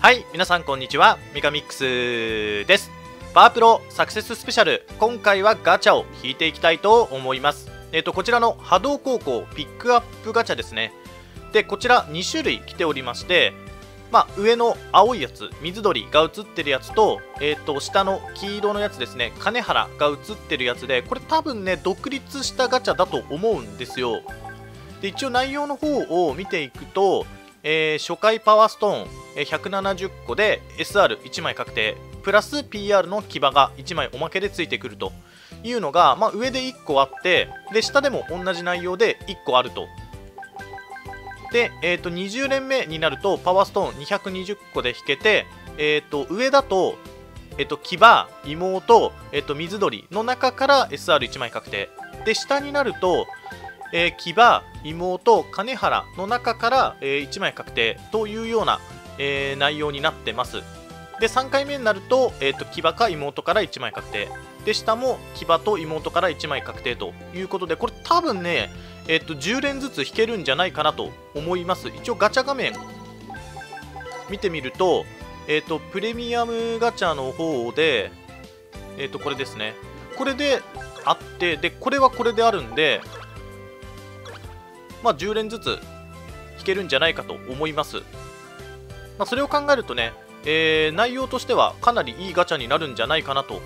はい、皆さんこんにちは。ミカミックスです。パワープロサクセススペシャル、今回はガチャを引いていきたいと思います。こちらの波動高校ピックアップガチャですね。で、こちら2種類来ておりまして、上の青いやつ、水鳥が映ってるやつと、下の黄色のやつですね、金原が映ってるやつで、これ多分ね、独立したガチャだと思うんですよ。で、一応内容の方を見ていくと、初回パワーストーン170個で SR1 枚確定プラス PR の騎馬が1枚おまけでついてくるというのが、上で1個あってで下でも同じ内容で1個あると。で、20連目になるとパワーストーン220個で引けて、上だと、騎馬、妹、水鳥の中から SR1 枚確定で、下になると騎馬、妹、金原の中から、1枚確定というような、内容になってます。で、3回目になると、騎馬か妹から1枚確定で、下も騎馬と妹から1枚確定ということで、これ多分ね、10連ずつ引けるんじゃないかなと思います。一応ガチャ画面見てみると、プレミアムガチャの方で、これですね、これであって、でこれはこれであるんで、10連ずつ引けるんじゃないかと思います。それを考えるとね、内容としてはかなりいいガチャになるんじゃないかなと。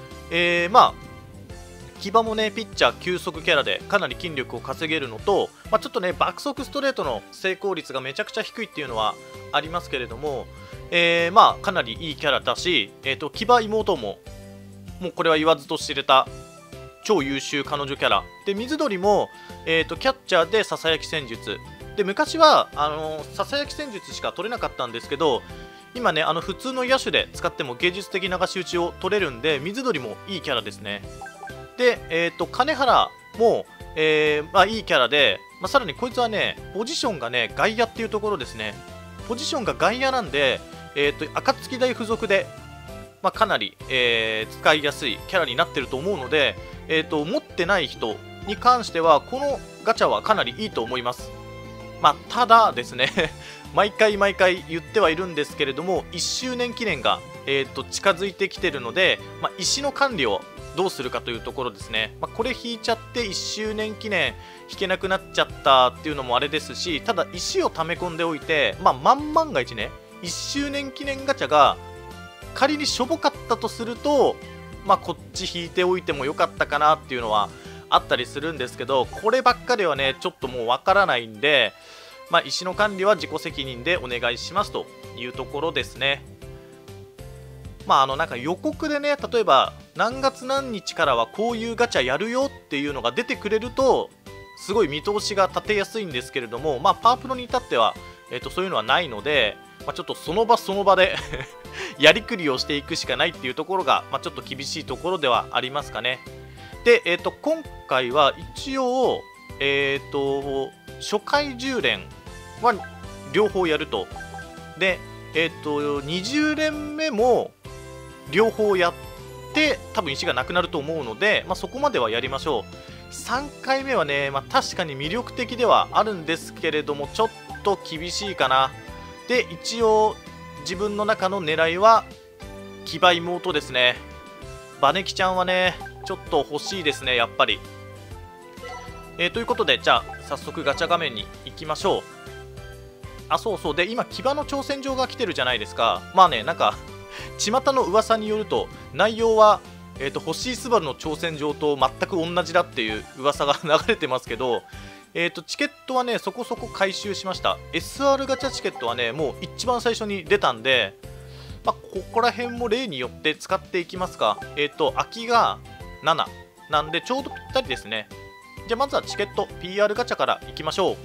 騎馬もね、ピッチャー急速キャラでかなり筋力を稼げるのと、ちょっとね、爆速ストレートの成功率がめちゃくちゃ低いっていうのはありますけれども、かなりいいキャラだし、騎馬妹もこれは言わずと知れた超優秀彼女キャラで、水鳥も、キャッチャーでささやき戦術で、昔はささやき戦術しか取れなかったんですけど、今ね、普通の野手で使っても芸術的流し打ちを取れるんで、水鳥もいいキャラですね。で、金原も、いいキャラで、さらにこいつはね、ポジションがね、外野っていうところですね。ポジションが外野なんで、暁大付属で、かなり、使いやすいキャラになってると思うので、持ってない人に関してはこのガチャはかなりいいと思います。ただですね毎回言ってはいるんですけれども、1周年記念が、近づいてきてるので、石の管理をどうするかというところですね。これ引いちゃって1周年記念引けなくなっちゃったっていうのもあれですし、ただ石を溜め込んでおいて、万が一ね、1周年記念ガチャが仮にしょぼかったとすると、こっち引いておいてもよかったかなっていうのはあったりするんですけど、こればっかりはね、ちょっともうわからないんで、石の管理は自己責任でお願いしますというところですね。なんか予告でね、例えば何月何日からはこういうガチャやるよっていうのが出てくれると、すごい見通しが立てやすいんですけれども、パワープロに至っては、そういうのはないので、ちょっとその場その場でやりくりをしていくしかないっていうところが、ちょっと厳しいところではありますかね。で、今回は一応、初回10連は両方やると。で、20連目も両方やって多分石がなくなると思うので、そこまではやりましょう。3回目はね、確かに魅力的ではあるんですけれども、ちょっと厳しいかな。で、一応自分の中の狙いは騎馬妹ですね。バネキちゃんはね、ちょっと欲しいですね、やっぱり。ということで、じゃあ早速ガチャ画面に行きましょう。そうそう、で今騎馬の挑戦状が来てるじゃないですか。なんか巷の噂によると内容は、欲しいスバルの挑戦状と全く同じだっていう噂が流れてますけど、チケットはね、そこそこ回収しました。 SR ガチャチケットはね、もう一番最初に出たんで、ここら辺も例によって使っていきますか。空きが7なんでちょうどぴったりですね。じゃあまずはチケット PR ガチャからいきましょう。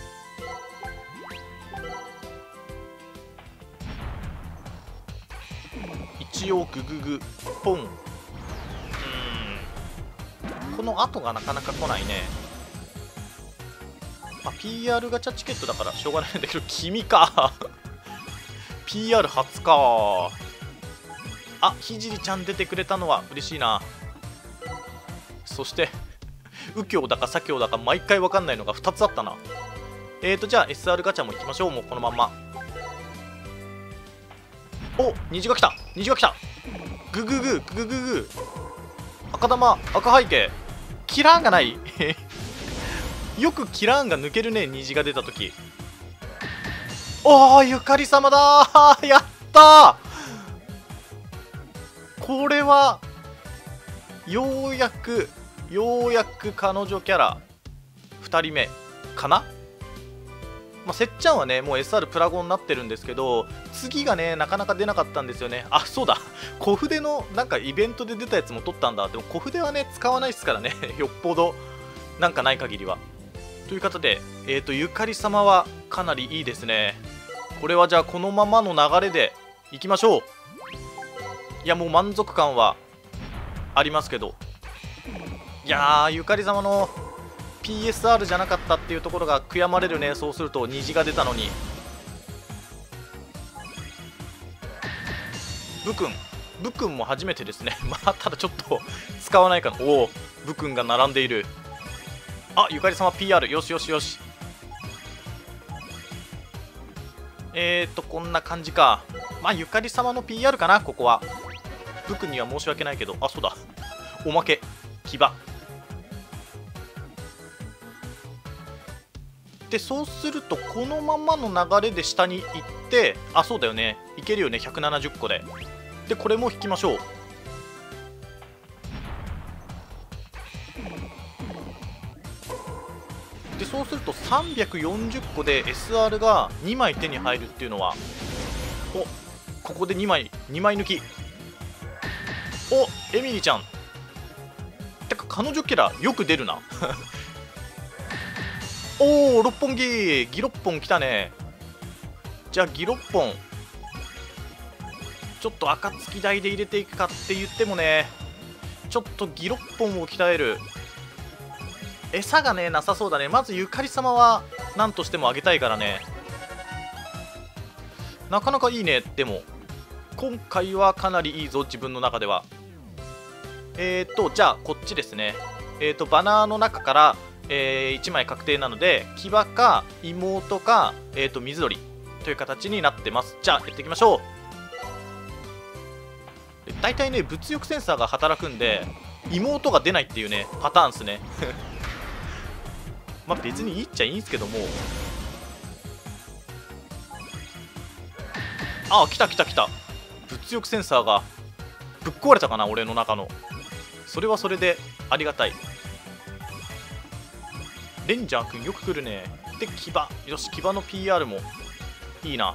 一応グググポン。この後がなかなか来ないね。PR ガチャチケットだからしょうがないんだけど、君かPR 初か。ひじりちゃん出てくれたのは嬉しいな。そして右京だか左京だか毎回分かんないのが2つあったな。じゃあ SR ガチャもいきましょう。もうこのまんまお、虹が来た、虹が来た。グググググググ。赤玉、赤背景。キラーンがないよくキラーンが抜けるね、虹が出た時。おー、ゆかり様だーやったー。これはようやく彼女キャラ2人目かな。まあ、せっちゃんはねもう SR プラゴンになってるんですけど、次がねなかなか出なかったんですよね。あ、そうだ、小筆のなんかイベントで出たやつも取ったんだ。でも小筆はね使わないですからねよっぽどなんかない限りは。ということで、ゆかり様はかなりいいですね。これはじゃあこのままの流れでいきましょう。いやもう満足感はありますけど、いやーゆかり様の PSR じゃなかったっていうところが悔やまれるね。そうすると虹が出たのに。ブクンも初めてですねまあただちょっと使わないかな。おお、ブクンが並んでいる。あ、ゆかり様 PR、 よしよしよし。こんな感じか。まあゆかり様の PR かな、ここは。ブクンには申し訳ないけど。あ、そうだ、おまけ騎馬で、そうするとこのままの流れで下に行って、あ、そうだよね、いけるよね、170個で。でこれも引きましょう。でそうすると340個で SR が2枚手に入るっていうのは、お、ここで2枚抜き。お、エミリちゃんてか彼女キャラよく出るなおお、六本木ギロッポン来たね。じゃあギロッポンちょっと暁台で入れていくかって言ってもね、ちょっとギロッポンを鍛える餌がねなさそうだね。まずゆかり様は何としてもあげたいからね。なかなかいいね。でも今回はかなりいいぞ、自分の中では。じゃあこっちですね。バナーの中から、1枚確定なので騎馬か妹か、水鳥という形になってます。じゃあやっていきましょう。大体ね物欲センサーが働くんで妹が出ないっていうねパターンですねまあ別にいいっちゃいいんですけども。あ、来た来た来た。物欲センサーがぶっ壊れたかな、俺の中の。それはそれでありがたい。レンジャーくんよく来るね。で騎馬、よし、騎馬の PR もいいな。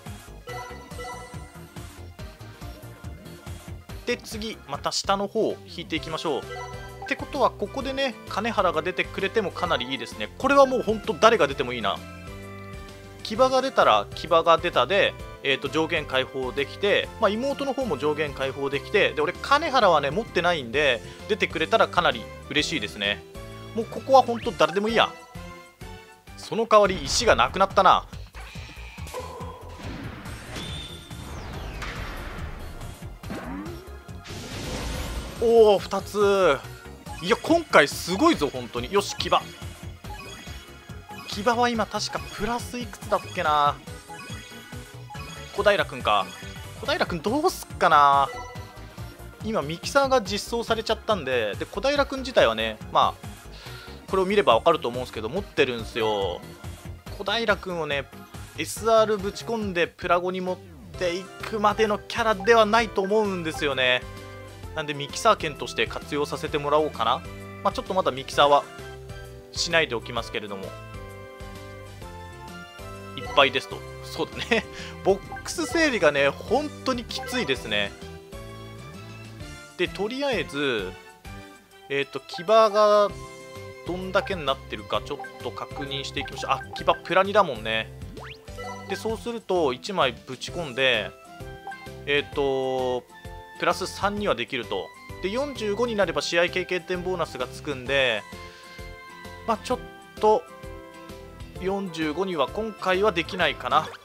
で次また下の方引いていきましょう。ってことはここでね金原が出てくれてもかなりいいですね。これはもうほんと誰が出てもいいな。騎馬が出たら騎馬が出たで、上限解放できて、まあ、妹の方も上限解放できて、で俺金原はね持ってないんで出てくれたらかなり嬉しいですね。もうここはほんと誰でもいいや。その代わり石がなくなったな。おお、2つ。いや今回すごいぞ本当に。よし、騎馬は今確かプラスいくつだっけな。小平くんか。小平くんどうすっかな。今ミキサーが実装されちゃったんで、小平くん自体はねまあこれを見ればわかると思うんですけど持ってるんですよ。小平くんをね SR ぶち込んでプラゴに持っていくまでのキャラではないと思うんですよね。なんでミキサー券として活用させてもらおうかな。まあ、ちょっとまだミキサーはしないでおきますけれども、いっぱいですと。そうだねボックス整理がね本当にきついですね。でとりあえず騎馬がどんだけになってるかちょっと確認していきましょう。あ、騎馬プラ2だもんね。でそうすると1枚ぶち込んでプラス3にはできると。で45になれば試合経験点ボーナスがつくんで、まあちょっと45には今回はできないかな。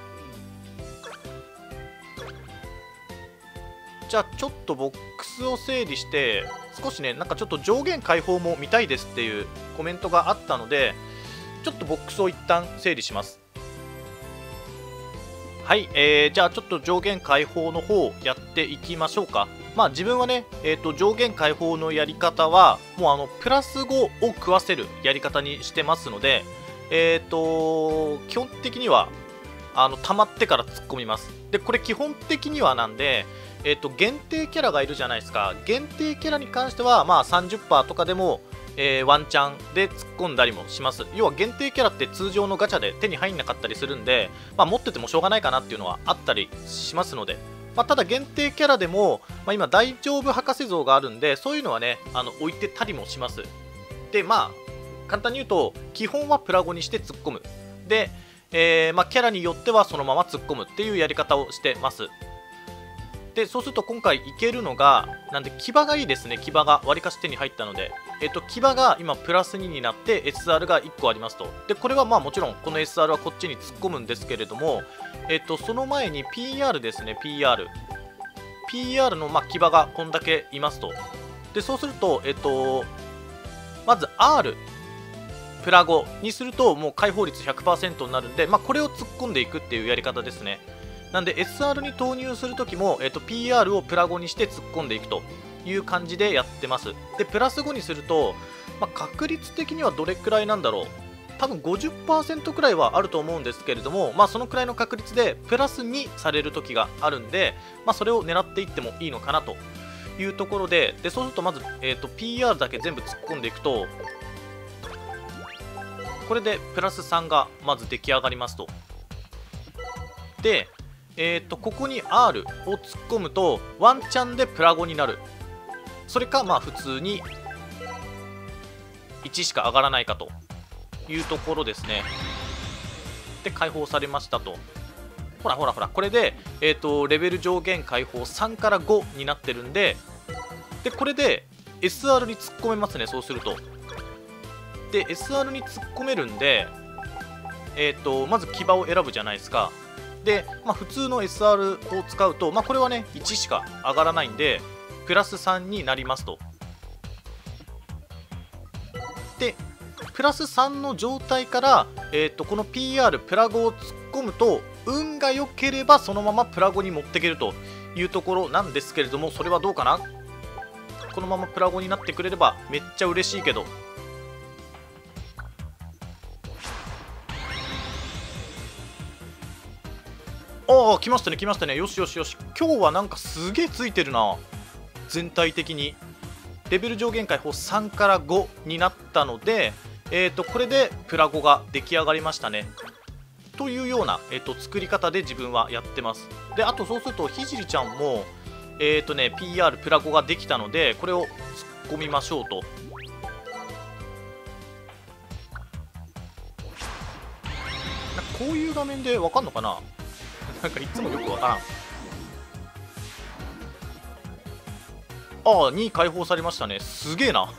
じゃあちょっとボックスを整理して少しねなんかちょっと上限解放も見たいですっていうコメントがあったので、ちょっとボックスを一旦整理します。 はい、じゃあちょっと上限解放の方やっていきましょうか。まあ自分はね、上限解放のやり方はもうプラス5を食わせるやり方にしてますので、基本的には溜まってから突っ込みます。でこれ基本的にはなんで、限定キャラがいるじゃないですか。限定キャラに関してはまあ 30% とかでもワンチャンで突っ込んだりもします。要は限定キャラって通常のガチャで手に入んなかったりするんで、まあ、持っててもしょうがないかなっていうのはあったりしますので、まあ、ただ限定キャラでも、まあ、今大丈夫博士像があるんで、そういうのはね置いてたりもします。でまあ簡単に言うと基本はプラ5にして突っ込むで、まあ、キャラによってはそのまま突っ込むっていうやり方をしてます。でそうすると今回いけるのがなんで騎馬がいいですね。騎馬がわりかし手に入ったので、騎馬が今プラス2になって SR が1個ありますと。でこれはまあもちろんこの SR はこっちに突っ込むんですけれども、その前に PR ですね。 PR のまあ騎馬がこんだけいますと。でそうするとまず R プラ5にするともう解放率 100% になるんで、まあ、これを突っ込んでいくっていうやり方ですね。なんで SR に投入するときも、PR をプラ5にして突っ込んでいくという感じでやってます。でプラス5にすると、まあ、確率的にはどれくらいなんだろう。多分 50% くらいはあると思うんですけれども、まあ、そのくらいの確率でプラス2される時があるんで、まあ、それを狙っていってもいいのかなというところで、そうするとまず、PR だけ全部突っ込んでいくと、これでプラス3がまず出来上がりますと。でここに R を突っ込むとワンチャンでプラ5になる。それかまあ普通に1しか上がらないかというところですね。で解放されましたと。ほらほらほら、これで、レベル上限解放3から5になってるんで、これで SR に突っ込めますね。そうするとで SR に突っ込めるんで、まず騎馬を選ぶじゃないですか。で、まあ、普通の SR を使うと、まあ、これはね1しか上がらないんでプラス3になりますと。でプラス3の状態から、この PR プラ5を突っ込むと運が良ければそのままプラ5に持っていけるというところなんですけれども、それはどうかな。このままプラ5になってくれればめっちゃ嬉しいけど。ああ来ましたね来ましたね。よしよしよし、今日はなんかすげえついてるな。全体的にレベル上限解放3から5になったので、これでプラ5が出来上がりましたねというような、作り方で自分はやってます。であとそうするとひじりちゃんもPR プラ5ができたので、これを突っ込みましょうと。こういう画面でわかんのかな。なんかいつもよくわからん。ああ2解放されましたね。すげえな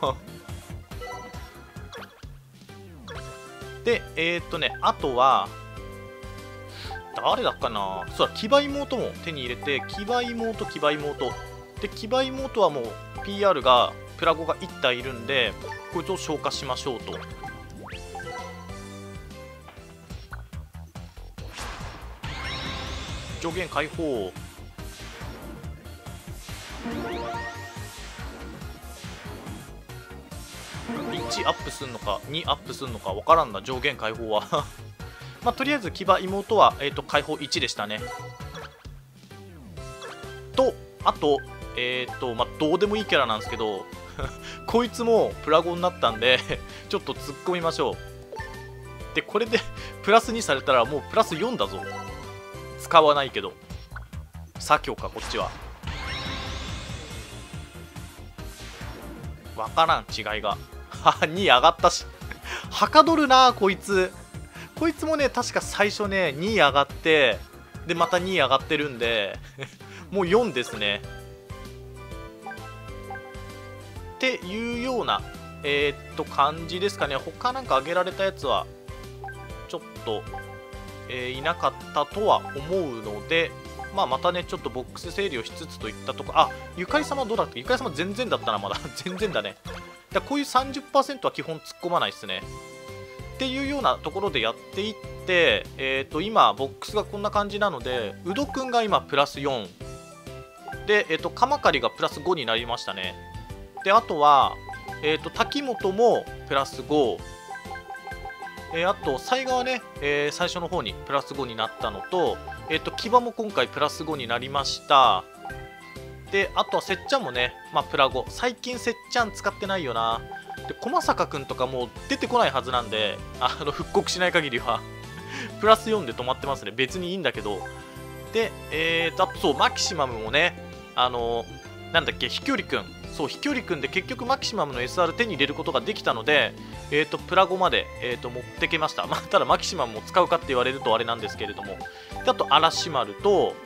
であとは誰だっかな。そうだ、騎馬妹も手に入れて、騎馬妹で騎馬妹はもう PR がプラ5が1体いるんで、こいつを消化しましょうと。上限解放。1アップすんのか2アップすんのか分からんな、上限解放はまあとりあえず騎馬妹は、解放1でしたね。とあとまあどうでもいいキャラなんですけどこいつもプラ5になったんでちょっと突っ込みましょう。でこれでプラス2されたらもうプラス4だぞ。使わないけど左京かこっちは。分からん違いが2上がったしはかどるなこいつ。こいつもね確か最初ね2上がってでまた2上がってるんでもう4ですねっていうような感じですかね。他なんか挙げられたやつはちょっと、いなかったとは思うので、まあ、またねちょっとボックス整理をしつつといったところ。あ、ゆかり様どうだった。ゆかり様全然だったな。まだ全然だね。だこういう 30% は基本突っ込まないですねっていうようなところでやっていって、今ボックスがこんな感じなので、うどくんが今プラス4で、カマカリがプラス5になりましたね。であとは、滝本もプラス5、あと災害はね、最初の方にプラス5になったのと、騎馬も今回プラス5になりました。であとはせっちゃんもね、プラ5、最近せっちゃん使ってないよな。で駒坂くんとかもう出てこないはずなんで、復刻しない限りはプラス4で止まってますね。別にいいんだけど。であとそうマキシマムもね、なんだっけ、飛距離くん、そう飛距離くんで結局マキシマムの SR 手に入れることができたので、プラ5まで、持ってきました。ただマキシマムも使うかって言われるとあれなんですけれども。であと嵐丸と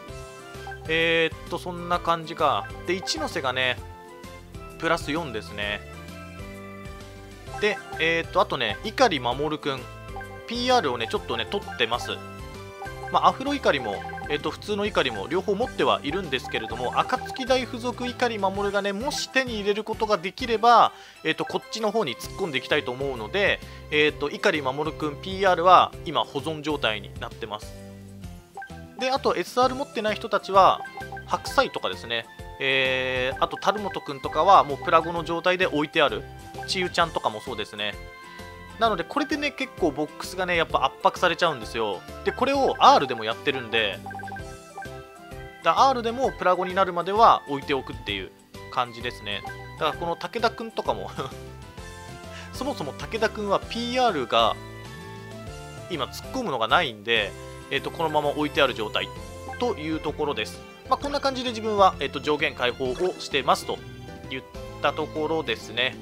そんな感じか。で一ノ瀬がねプラス4ですね。であとね碇守くん PR をねちょっとね取ってます。アフロ碇も普通の碇も両方持ってはいるんですけれども、暁大付属碇守がねもし手に入れることができれば、こっちの方に突っ込んでいきたいと思うので、碇守くん PR は今保存状態になってます。であと SR 持ってない人たちは白菜とかですね、あと樽本くんとかはもうプラ5の状態で置いてある。ちゆちゃんとかもそうですね。なのでこれでね結構ボックスがねやっぱ圧迫されちゃうんですよ。でこれを R でもやってるんで、R でもプラ5になるまでは置いておくっていう感じですね。だからこの武田くんとかもそもそも武田くんは PR が今突っ込むのがないんで、このまま置いてある状態というところです。こんな感じで自分は、上限解放をしてますといったところですね。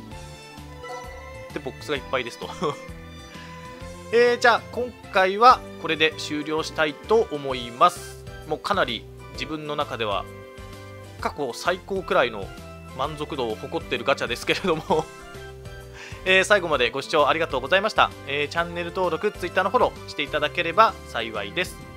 でボックスがいっぱいですとじゃあ今回はこれで終了したいと思います。もうかなり自分の中では過去最高くらいの満足度を誇っているガチャですけれども最後までご視聴ありがとうございました。チャンネル登録、Twitter のフォローしていただければ幸いです。